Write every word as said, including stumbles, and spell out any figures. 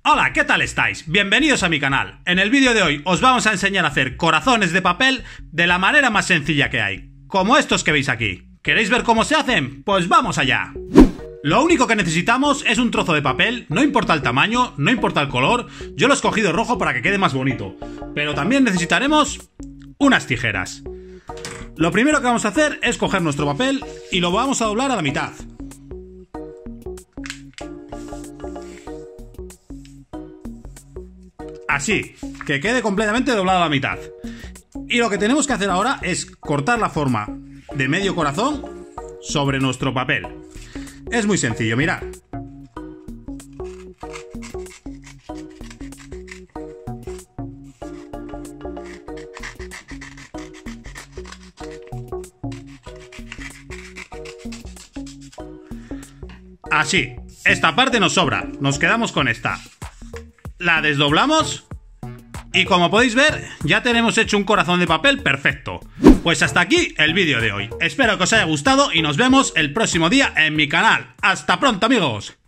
Hola, ¿qué tal estáis? Bienvenidos a mi canal. En el vídeo de hoy os vamos a enseñar a hacer corazones de papel de la manera más sencilla que hay, como estos que veis aquí. ¿Queréis ver cómo se hacen? Pues vamos allá. Lo único que necesitamos es un trozo de papel, no importa el tamaño, no importa el color. Yo lo he escogido rojo para que quede más bonito, pero también necesitaremos unas tijeras. Lo primero que vamos a hacer es coger nuestro papel y lo vamos a doblar a la mitad. Así, que quede completamente doblado a la mitad. Y lo que tenemos que hacer ahora es cortar la forma de medio corazón sobre nuestro papel. Es muy sencillo, mirad. Así, esta parte nos sobra, nos quedamos con esta. La desdoblamos y como podéis ver ya tenemos hecho un corazón de papel perfecto. Pues hasta aquí el vídeo de hoy. Espero que os haya gustado y nos vemos el próximo día en mi canal. ¡Hasta pronto, amigos!